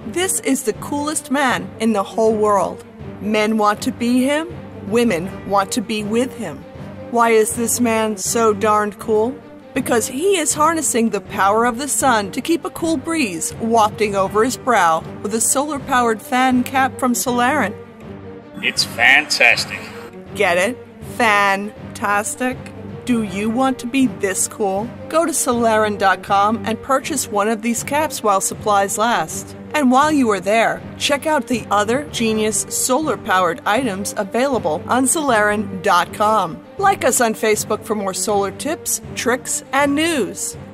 This is the coolest man in the whole world. Men want to be him. Women want to be with him. Why is this man so darned cool? Because he is harnessing the power of the sun to keep a cool breeze wafting over his brow with a solar-powered fan cap from Solaaron. It's fantastic. Get it? Fantastic? Do you want to be this cool? Go to Solaaron.com and purchase one of these caps while supplies last. And while you are there, check out the other genius solar-powered items available on Solaaron.com. Like us on Facebook for more solar tips, tricks, and news.